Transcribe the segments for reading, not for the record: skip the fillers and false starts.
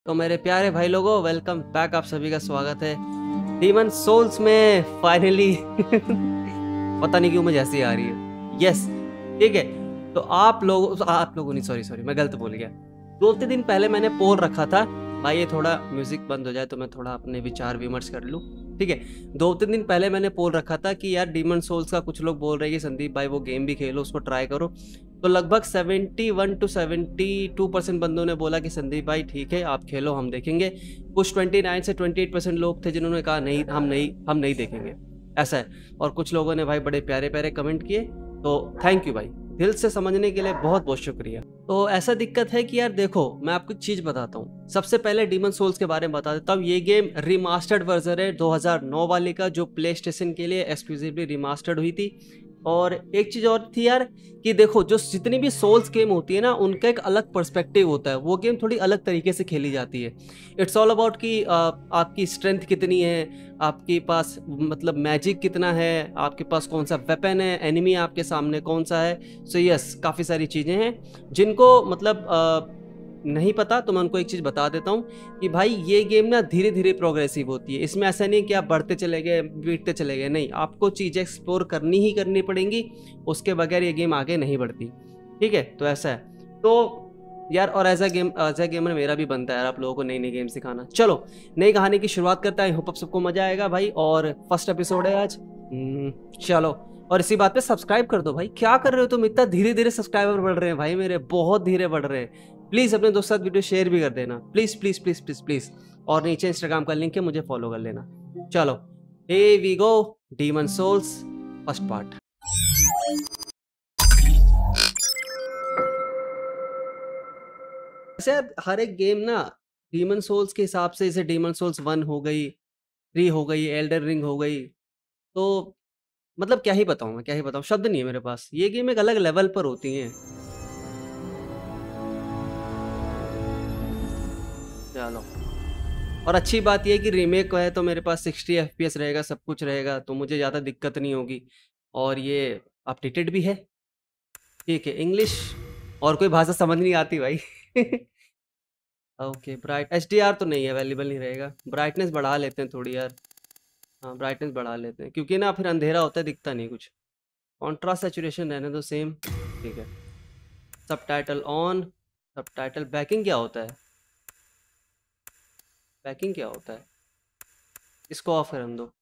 तो मेरे प्यारे भाई लोगों, वेलकम बैक। आप सभी का स्वागत है डीमन सोल्स में फाइनली। पता नहीं क्यों मुझे ऐसी आ रही है। यस, ठीक है। तो आप लोगों नहीं, सॉरी मैं गलत बोल गया। 2-3 दिन पहले मैंने पोल रखा था। भाई ये थोड़ा म्यूजिक बंद हो जाए तो मैं थोड़ा अपने विचार विमर्श कर लूँ, ठीक है। 2-3 दिन पहले मैंने पोल रखा था कि यार डीमन सोल्स का कुछ लोग बोल रहे हैं कि संदीप भाई वो गेम भी खेलो, उसको ट्राई करो। तो लगभग 71 to 72% बंदों ने बोला कि संदीप भाई ठीक है आप खेलो, हम देखेंगे। कुछ 29 से 28% लोग थे जिन्होंने कहा नहीं, हम नहीं देखेंगे, ऐसा है। और कुछ लोगों ने भाई बड़े प्यारे प्यारे कमेंट किए, तो थैंक यू भाई, दिल से समझने के लिए बहुत बहुत शुक्रिया। तो ऐसा दिक्कत है कि यार देखो, मैं आपको एक चीज बताता हूँ। सबसे पहले डीमन सोल्स के बारे में बता देता हूँ। ये गेम रिमास्टर्ड वर्जन है 2009 वाले का, जो प्ले स्टेशन के लिए एक्सक्लूसिवली रिमास्टर्ड हुई थी। और एक चीज और थी यार कि देखो, जो जितनी भी सोल्स गेम होती है ना, उनका एक अलग पर्सपेक्टिव होता है। वो गेम थोड़ी अलग तरीके से खेली जाती है। इट्स ऑल अबाउट कि आपकी स्ट्रेंथ कितनी है, आपके पास मतलब मैजिक कितना है, आपके पास कौन सा वेपन है, एनिमी आपके सामने कौन सा है। सो यस, काफ़ी सारी चीज़ें हैं जिनको मतलब नहीं पता, तो मैं उनको एक चीज़ बता देता हूँ कि भाई ये गेम ना धीरे धीरे प्रोग्रेसिव होती है। इसमें ऐसा नहीं कि आप बढ़ते चले गए बीतते चले गए, नहीं, आपको चीज़ें एक्सप्लोर करनी ही करनी पड़ेंगी, उसके बगैर ये गेम आगे नहीं बढ़ती, ठीक है। तो ऐसा है। तो यार, और एज अ गेमर मेरा भी बनता है यार आप लोगों को नई नई गेम सिखाना। चलो नई कहानी की शुरुआत करते हैं। होप आप सबको मजा आएगा भाई, और फर्स्ट एपिसोड है आज। चलो, और इसी बात पे सब्सक्राइब कर दो भाई। क्या कर रहे हो तुम? इतना धीरे धीरे सब्सक्राइबर बढ़ रहे हैं भाई मेरे, बहुत धीरे बढ़ रहे हैं। प्लीज अपने दोस्तों के साथ वीडियो शेयर भी कर देना, please please please please please. और नीचे इंस्टाग्राम का लिंक है, मुझे फॉलो कर लेना। चलो, here we go, demon souls first part. वैसे हर एक गेम ना डीमन सोल्स के हिसाब से, जैसे डीमन सोल्स 1 हो गई, 3 हो गई, एल्डर रिंग हो गई, तो मतलब क्या ही बताऊं मैं, क्या ही बताऊं, शब्द नहीं है मेरे पास। ये गेम एक अलग लेवल पर होती हैं। चलो, और अच्छी बात यह है कि रीमेक है तो मेरे पास 60 FPS रहेगा, सब कुछ रहेगा, तो मुझे ज़्यादा दिक्कत नहीं होगी। और ये अपडेटेड भी है, ठीक है। इंग्लिश और कोई भाषा समझ नहीं आती भाई। ओके, ब्राइट HDR तो नहीं, अवेलेबल नहीं रहेगा। ब्राइटनेस बढ़ा लेते हैं थोड़ी यार। हाँ, ब्राइटनेस बढ़ा लेते हैं, क्योंकि ना फिर अंधेरा होता है, दिखता नहीं कुछ। कॉन्ट्रास्ट सैचुरेशन रहने दो सेम, ठीक है। Subtitle on. सबटाइटल बैकिंग क्या होता है? बैकिंग क्या होता है? इसको ऑफ कर दो।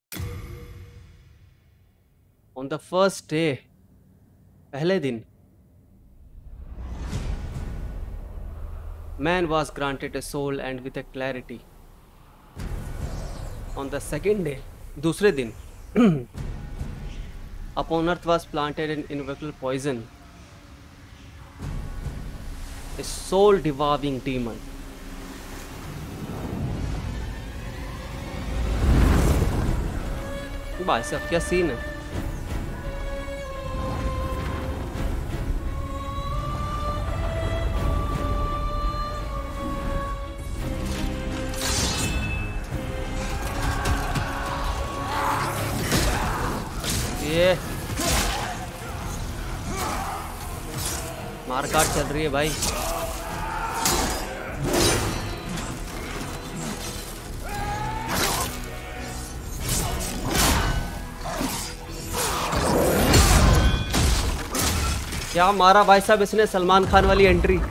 ऑन द फर्स्ट डे, पहले दिन, man was granted a soul and with a clarity. On the second day, दूसरे दिन, upon earth was planted an invisible poison, a soul devouring demon. भाई साहब क्या सीन है। ये मारकाट चल रही है भाई। क्या मारा भाई साहब इसने, सलमान खान वाली एंट्री।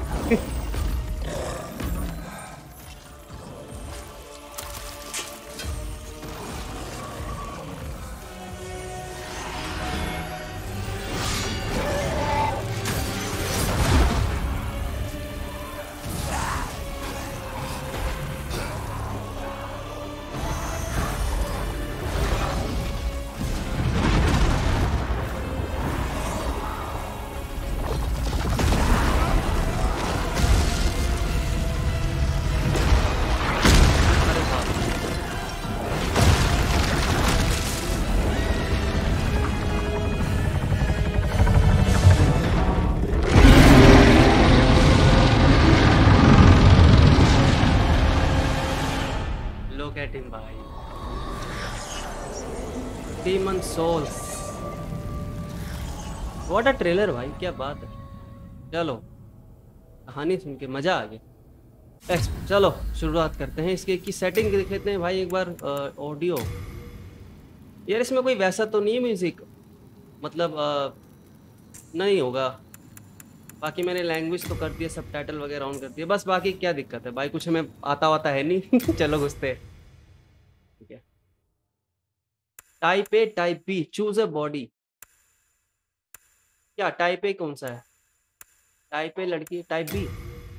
Look at him भाई, demon souls, what a trailer भाई, क्या बात है। चलो, कहानी सुन के मजा आ गया। चलो शुरुआत करते हैं इसकी की सेटिंग देख लेते हैं भाई एक बार। ऑडियो यार इसमें कोई वैसा तो नहीं है म्यूजिक, मतलब नहीं होगा। बाकी मैंने लैंग्वेज तो कर दिया, सबटाइटल वगैरह ऑन कर दिया, बस बाकी क्या दिक्कत है भाई, कुछ हमें आता वाता है नहीं। चलो घुसते हैं। ठीक है, type A type B choose a body. क्या टाइप ए कौन सा है? टाइप ए लड़की, टाइप बी।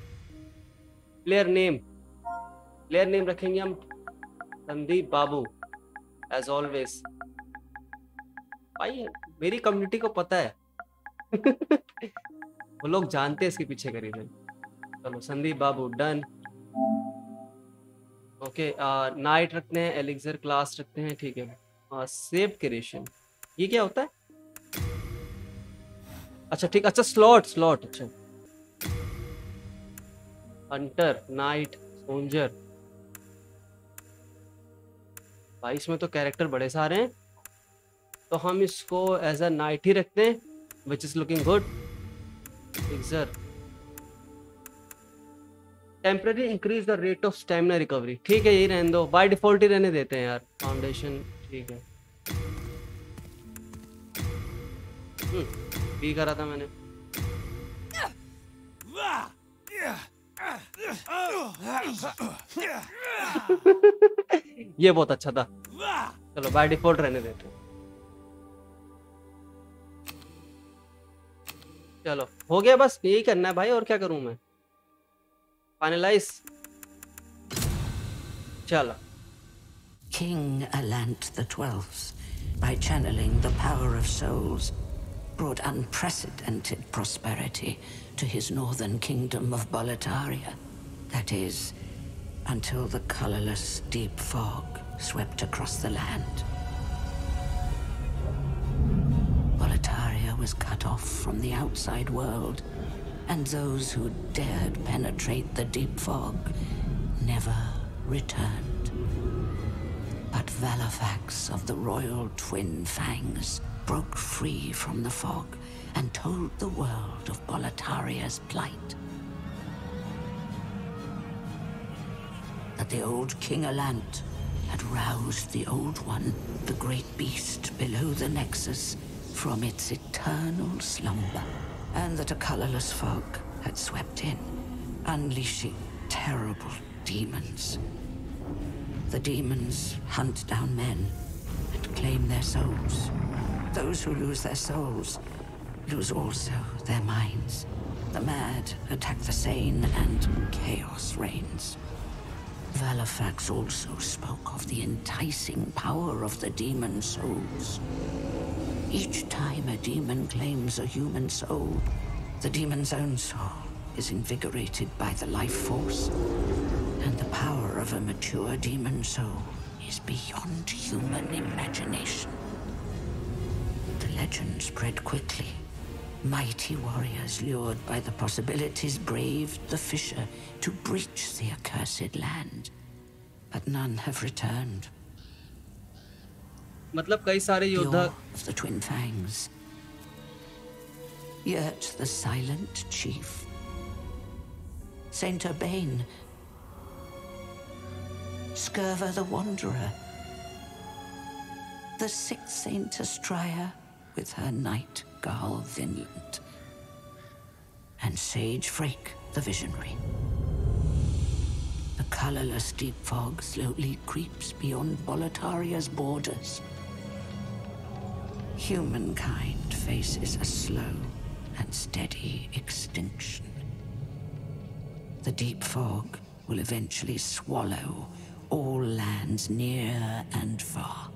प्लेयर नेम रखेंगे हम संदीप बाबू एज ऑलवेज। भाई मेरी कम्युनिटी को पता है। वो लोग जानते हैं इसके पीछे का रीजन। चलो Sandeep babu done. Okay knight रखते हैं, एलिक्सर क्लास रखते हैं, ठीक है। सेव क्रिएशन ये क्या होता है? अच्छा ठीक, अच्छा स्लॉट अच्छा। Hunter, knight, soldier. भाई इसमें तो कैरेक्टर बड़े सारे हैं, तो हम इसको एज अ नाइट ही रखते हैं, which is looking good. Elixir temporary increase the rate of stamina recovery, ठीक है यही रहने दो, बाय डिफॉल्ट ही रहने देते हैं यार। फाउंडेशन ठीक है। भी करा था मैंने। ये बहुत अच्छा था, चलो बाय डिफॉल्ट रहने देते हैं। चलो हो गया, बस यही करना है भाई, और क्या करूं मैं। फाइनलाइज। चलो। King Alant the XII, by channeling the power of souls, brought unprecedented prosperity to his northern kingdom of Boletaria. That is, until the colorless deep fog swept across the land. Boletaria was cut off from the outside world, and those who dared penetrate the deep fog never returned. But Valifax of the Royal Twin Fangs broke free from the fog and told the world of Boletaria's plight. That the old King Alant had roused the Old One, the great beast below the Nexus, from its eternal slumber, and that a colorless fog had swept in, unleashing terrible demons. The demons hunt down men and claim their souls. Those who lose their souls lose also their minds. The mad attack the sane and chaos reigns. Valifax also spoke of the enticing power of the demon souls. Each time a demon claims a human soul, the demon's own soul is invigorated by the life force, and the power of a mature demon soul is beyond human imagination. The legend spread quickly. Mighty warriors lured by the possibilities braved the fissure to breach the accursed land, but none have returned. मतलब कई सारे योद्धा of the Twin Fangs. Yet the silent chief, Saint Urbane, Scurva the Wanderer, the sixth Saint Astraea with her Night Garl Vinland, and Sage Frake the Visionary. The colorless deep fog slowly creeps beyond Boletaria's borders. Humankind faces a slow and steady extinction. The deep fog will eventually swallow all lands near and far.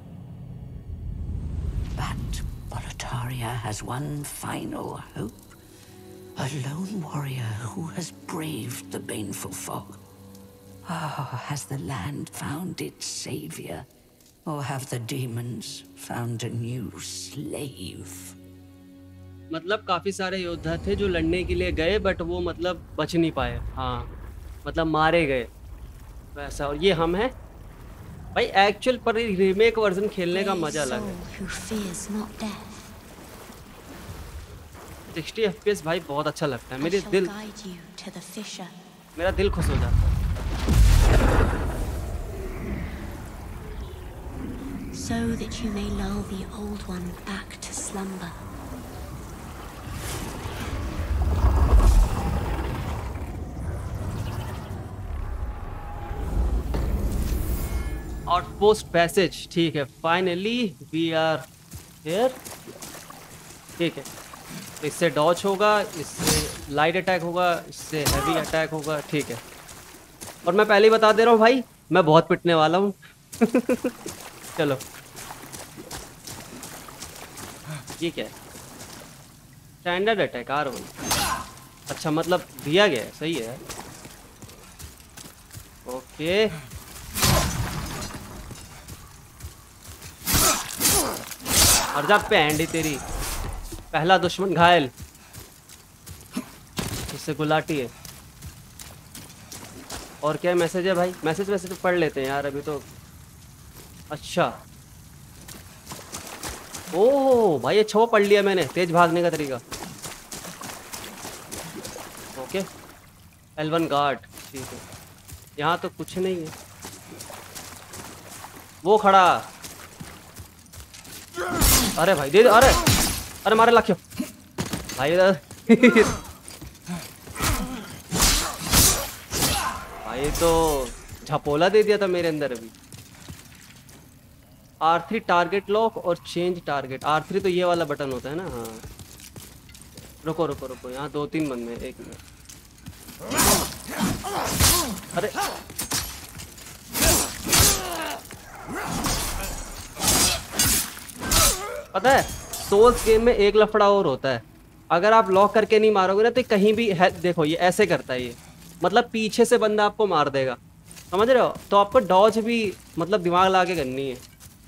But Boletaria has one final hope. A lone warrior who has braved the baneful fog. Has the land found its savior? Or have the demons found a new slave? मतलब काफी सारे योद्धा थे जो लड़ने के लिए गए, बट वो मतलब बच नहीं पाए। हाँ मतलब मारे गए वैसा। और ये हम हैं भाई। एक्चुअल पर रीमेक वर्जन खेलने का मजा अलग है। 60 FPS भाई बहुत अच्छा लगता है। मेरा दिल खुश हो जाता है। so that you may lull the old one back to slumber. Outpost passage, ठीक है, फाइनली वी आर हियर। ठीक है, तो इससे डॉज होगा, इससे लाइट अटैक होगा, इससे हैवी अटैक होगा। ठीक है, और मैं पहले ही बता दे रहा हूँ भाई, मैं बहुत पिटने वाला हूँ। चलो, ठीक है, स्टैंडर्ड अटैक R1। अच्छा, मतलब दिया गया है, सही है। ओके, और जा पैंडी तेरी। पहला दुश्मन घायल, इससे गुलाटी है। और क्या मैसेज है भाई? मैसेज वैसे तो पढ़ लेते हैं यार अभी तो। अच्छा, ओह भाई, अच्छा वो पढ़ लिया मैंने, तेज भागने का तरीका। ओके, L1 गार्ड, ठीक है। यहाँ तो कुछ नहीं है, वो खड़ा। अरे भाई दे, अरे अरे मारे लाख्यो भाई। भाई तो झपोला दे दिया था मेरे अंदर अभी। R3 टारगेट लॉक और चेंज टारगेट। R3 तो ये वाला बटन होता है ना। हाँ, रुको रुको रुको, यहाँ 2-3 बंदे, एक मिनट। अरे पता है, सोल्स गेम में एक लफड़ा और होता है, अगर आप लॉक करके नहीं मारोगे ना तो कहीं भी देखो ये ऐसे करता है ये, मतलब पीछे से बंदा आपको मार देगा, समझ रहे हो? तो आपको डॉज भी मतलब दिमाग ला के करनी है।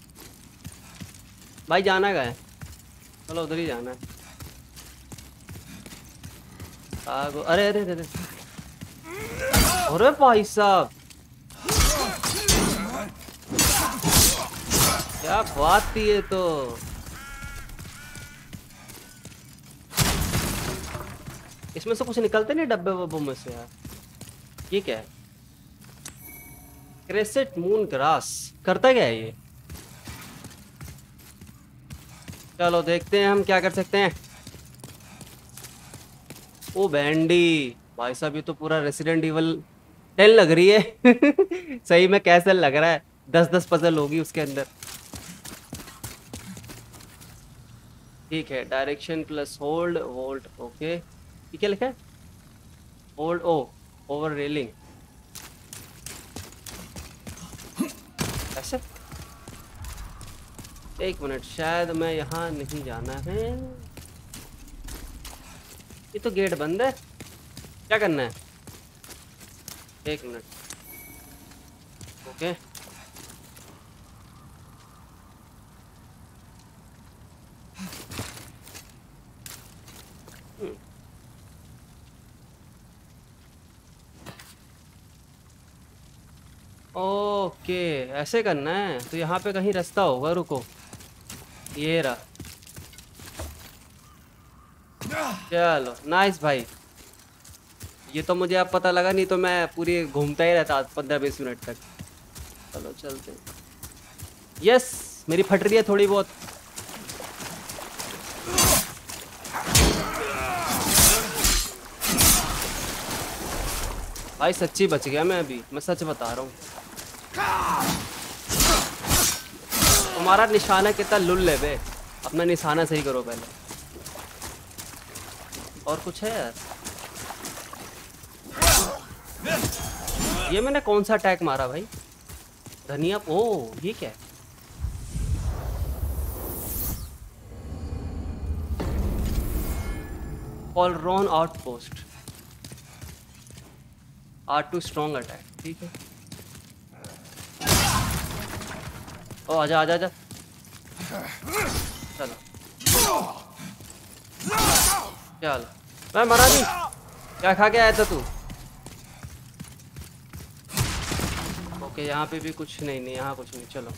भाई जाना का है, चलो उधर ही जाना है। अरे अरे अरे अरे भाई साहब, क्या बात थी ये तो। इसमें से कुछ निकलते नहीं डब्बे वब्बों में से यार। ये क्या है? क्रेसेंट मून ग्रास, करता क्या है ये? चलो देखते हैं हम क्या कर सकते हैं। ओ बैंडी, भाई साहब ये तो पूरा रेसिडेंट इवल 10 लग रही है। सही में कैसे लग रहा है, 10-10 पजल होगी उसके अंदर। ठीक है, direction plus hold vault. Okay, ये क्या लिखा है? होल्ड ओ ओवर रेलिंग, ऐसे। एक मिनट, शायद मैं यहाँ नहीं जाना है। ये तो गेट बंद है, क्या करना है? एक मिनट। ओके, ओके ऐसे करना है। तो यहाँ पे कहीं रास्ता होगा, रुको, ये रहा। चलो नाइस भाई, ये तो मुझे अब पता लगा, नहीं तो मैं पूरी घूमता ही रहता 15-20 मिनट तक। चलो चलते हैं। यस, मेरी फट रही है थोड़ी बहुत। भाई सच्ची बच गया मैं अभी, मैं सच बता रहा हूँ। तुम्हारा निशाना कितना लुल है बे, अपना निशाना सही करो पहले। और कुछ है यार? ये मैंने कौन सा अटैक मारा भाई? धनिया, ओ ये क्या है? All-round outpost, R2 strong attack, ठीक है। ओ आजा आजा आजा, चलो चलो। मैं मरा नहीं, क्या खा के आया था तू? ओके, यहाँ पे भी कुछ नहीं, नहीं यहाँ कुछ नहीं। चलो,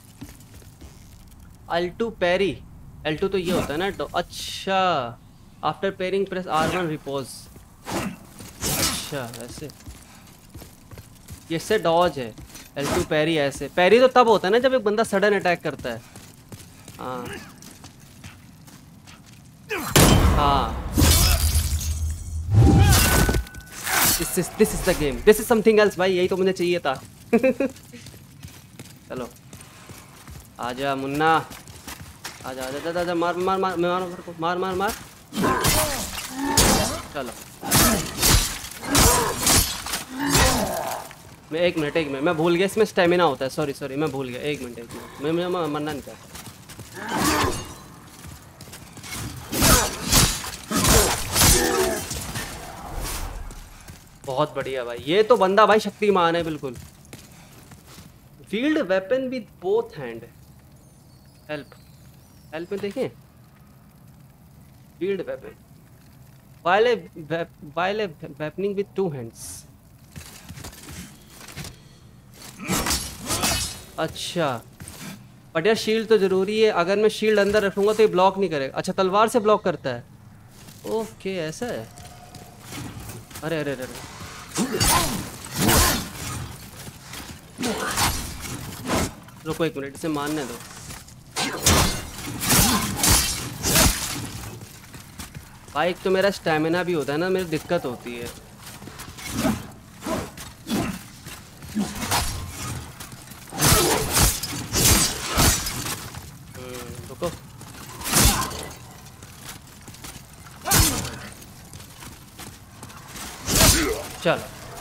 L2 पैरी, L2 तो ये होता है ना। अच्छा, after pairing press R1 repose. अच्छा ऐसे, ये से डॉज है। L2 पैरी ऐसे, पैरी तो तब होता है ना जब एक बंदा सडन अटैक करता है। हाँ हाँ, this is the game, this is something else भाई, यही तो मुझे चाहिए था। चलो आजा मुन्ना, आजा आजा आजा, आजा मार मार मार मार मार मार मार। चलो मैं एक मिनट मैं भूल गया इसमें स्टेमिना होता है, सॉरी मैं भूल गया, एक मिनट मैं मरना नहीं चाहता। बहुत बढ़िया भाई, ये तो बंदा भाई शक्तिमान है बिल्कुल। Wield weapon with both hand, help में देखें, wield weapon while weaponing with 2 hands। अच्छा बट यार शील्ड तो जरूरी है, अगर मैं शील्ड अंदर रखूंगा तो ये ब्लॉक नहीं करेगा। अच्छा तलवार से ब्लॉक करता है, ओके ऐसा है। अरे अरे अरे, रुको एक मिनट, इसे मारने दो। भाई एक तो मेरा स्टैमिना भी होता है ना, मेरी दिक्कत होती है। रुको, चलो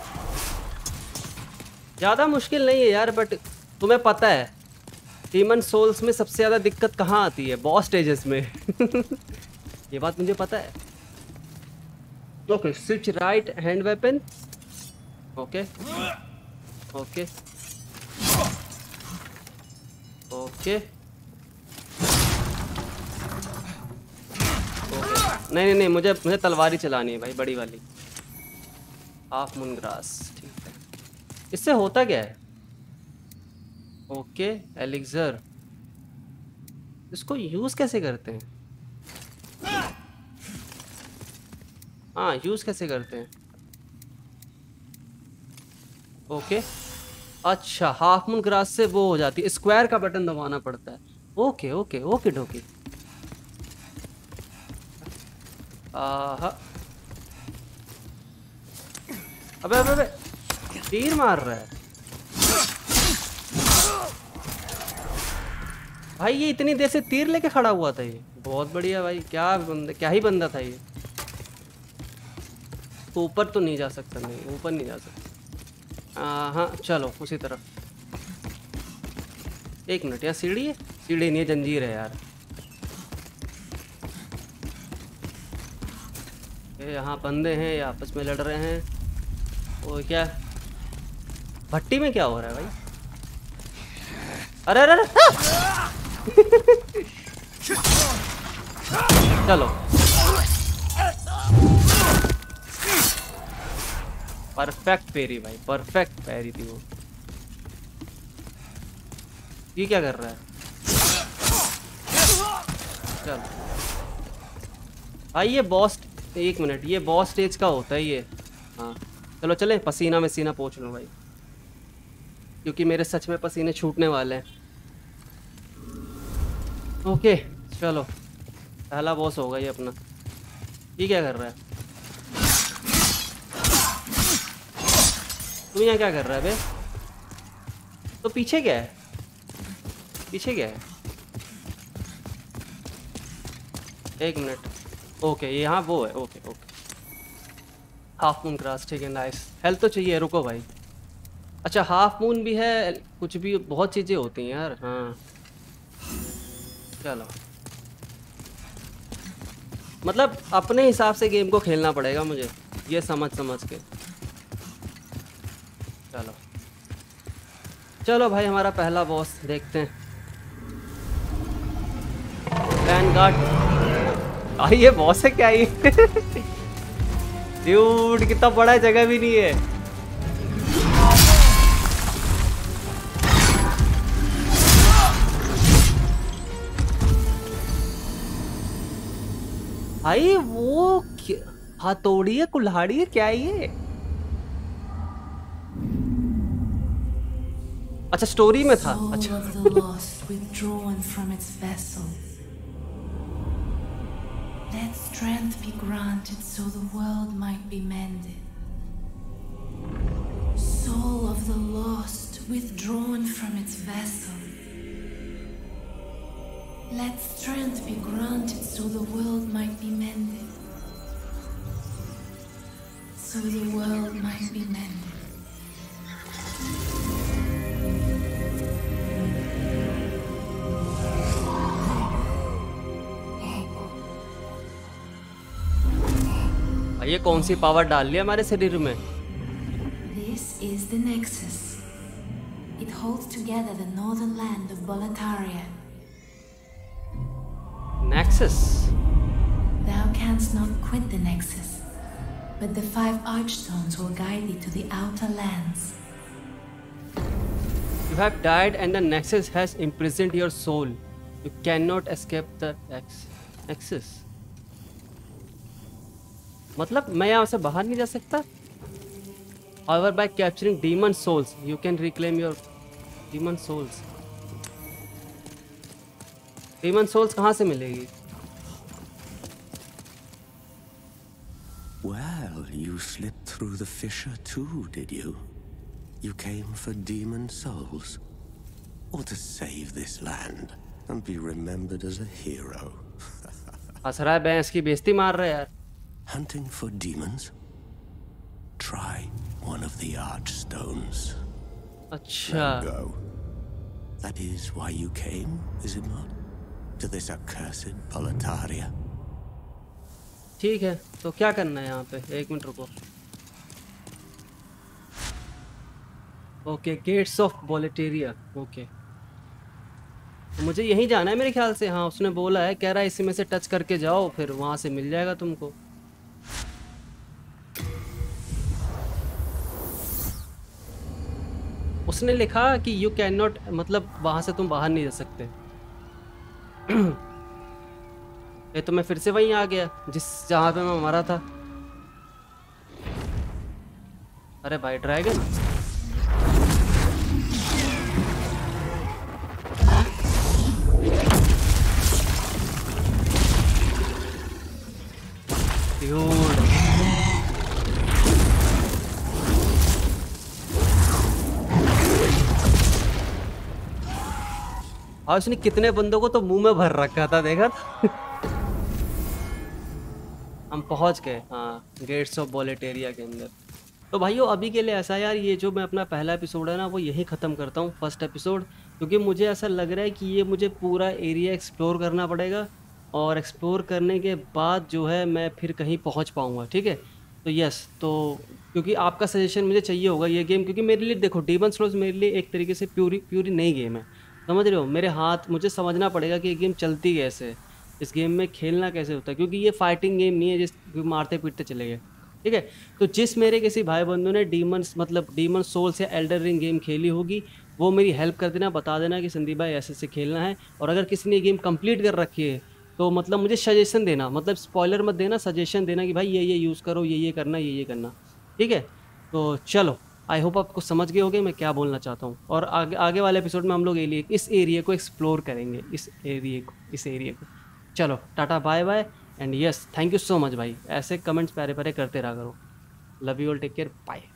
ज़्यादा मुश्किल नहीं है यार, बट तुम्हें पता है डीमन सोल्स में सबसे ज़्यादा दिक्कत कहाँ आती है? बॉस स्टेजेस में। ये बात मुझे पता है। Okay switch right hand weapon, okay okay okay नहीं मुझे तलवारी चलानी है भाई, बड़ी वाली। हाफ मून ग्रास, ठीक है। इससे होता क्या है? ओके एलिक्सर, इसको यूज कैसे करते हैं? हाँ यूज कैसे करते हैं? ओके अच्छा, हाफ मून ग्रास से वो हो जाती है, स्क्वायर का बटन दबाना पड़ता है। ओके ओके ओके डोके। अबे अबे अबे, तीर मार रहा है भाई, ये इतनी देर से तीर लेके खड़ा हुआ था। ये बहुत बढ़िया भाई, क्या ही बंदा था ये। ऊपर तो नहीं जा सकता, नहीं ऊपर नहीं जा सकता। हाँ चलो उसी तरफ। एक मिनट, यार सीढ़ी है? सीढ़ी नहीं है, जंजीर है यार। यहाँ बंदे हैं, ये आपस में लड़ रहे हैं। वो क्या भट्टी में क्या हो रहा है भाई? अरे अरे अरे चलो परफेक्ट पैरी भाई, परफेक्ट पैरी थी वो। ये क्या कर रहा है? चलो भाई ये बॉस, एक मिनट, ये बॉस स्टेज का होता है ये। हाँ चलो चले, पसीना में सीना पोंछ लूँ भाई, क्योंकि मेरे सच में पसीने छूटने वाले हैं। ओके चलो, पहला बॉस होगा ये अपना। ये क्या कर रहा है? तू यहाँ क्या कर रहा है बे? तो पीछे क्या है? पीछे क्या है? एक मिनट, ओके यहाँ वो है, okay okay. Half moon grass, ठीक है नाइस। हेल्थ तो चाहिए, रुको भाई। अच्छा हाफ मून भी है, कुछ भी बहुत चीज़ें होती हैं यार। हाँ चलो, मतलब अपने हिसाब से गेम को खेलना पड़ेगा मुझे, ये समझ के। चलो चलो भाई, हमारा पहला बॉस देखते हैं। वैनगार्ड, ये बॉस है क्या ये? ड्यूड कितना बड़ा जगह भी नहीं है। भाई वो हथौड़ी है, कुल्हाड़ी है, क्या है ये? अच्छा स्टोरी में था। Soul अच्छा of the lost withdrawn from its vessel. Let strength be granted so the world might be mended. Soul of the lost withdrawn from its vessel. Let strength be granted so the world might be mended. So the world might be mended. ये कौन सी power डाल लिया हमारे शरीर में? This is the Nexus. It holds together the northern land of Boletaria. Nexus. Thou canst not quit the Nexus, but the 5 Archstones will guide thee to the outer lands. You have died and the Nexus has imprisoned your soul. You cannot escape the Nexus. मतलब मैं यहाँ से बाहर नहीं जा सकता? However, by capturing demon souls, you can reclaim your demon souls. Demon souls कहाँ से मिलेगी? Well, you slipped through the fissure too, did you? You came for demon souls? Or to save this land and be remembered as a hero? हंस रहा है भैंस की बेइज्जती मार रहा है यार। Hunting for demons? Try one of the Archstones. अच्छा। Now go. That is why you came, is it not? To this accursed Boletaria. ठीक है, तो क्या करना है यहाँ पे? 1 मिनट रुको। Okay, gates of Boletaria. Okay, मुझे यहीं जाना है मेरे ख्याल से। हाँ, उसने बोला है, कह रहा है इसी में से टच करके जाओ, फिर वहाँ से मिल जाएगा तुमको। उसने लिखा कि यू कैन नॉट, मतलब वहाँ से तुम बाहर नहीं जा सकते। ये तो मैं फिर से वहीं आ गया जहाँ पे मैं मरा था। अरे भाई ड्रैगन, और उसने कितने बंदों को तो मुंह में भर रखा था, देखा था? हम पहुंच गए हाँ गेट्स ऑफ बोलेटेरिया के अंदर। तो भाइयों अभी के लिए ऐसा यार, ये जो मैं अपना पहला एपिसोड है ना वो यही ख़त्म करता हूँ, फर्स्ट एपिसोड, क्योंकि मुझे ऐसा लग रहा है कि ये मुझे पूरा एरिया एक्सप्लोर करना पड़ेगा और एक्सप्लोर करने के बाद जो है मैं फिर कहीं पहुँच पाऊँगा। ठीक है, तो यस, तो क्योंकि आपका सजेशन मुझे चाहिए होगा ये गेम, क्योंकि मेरे लिए देखो डीमन सोल्स मेरे लिए एक तरीके से प्यूरी नई गेम है, समझ रहे हो? मेरे हाथ, मुझे समझना पड़ेगा कि ये गेम चलती कैसे है, इस गेम में खेलना कैसे होता है, क्योंकि ये फाइटिंग गेम नहीं है जिस मारते पीटते चले गए। ठीक है, तो जिस मेरे किसी भाई बंधु ने डीमन सोल्स या एल्डर रिंग गेम खेली होगी वो मेरी हेल्प कर देना, बता देना कि संदीप भाई ऐसे ऐसे खेलना है। और अगर किसी ने गेम कंप्लीट कर रखी है तो मतलब मुझे सजेशन देना, मतलब स्पॉइलर मत देना, सजेशन देना कि भाई ये यूज़ करो, ये करना, ये करना। ठीक है, तो चलो, आई होप आपको समझ गए होगे मैं क्या बोलना चाहता हूँ। और आगे वाले एपिसोड में हम लोग इस एरिया को एक्सप्लोर करेंगे, इस एरिया को। चलो tata bye bye and yes, thank you so much भाई, ऐसे कमेंट्स प्यारे प्यारे करते रहा करो। Love you all, take care, bye.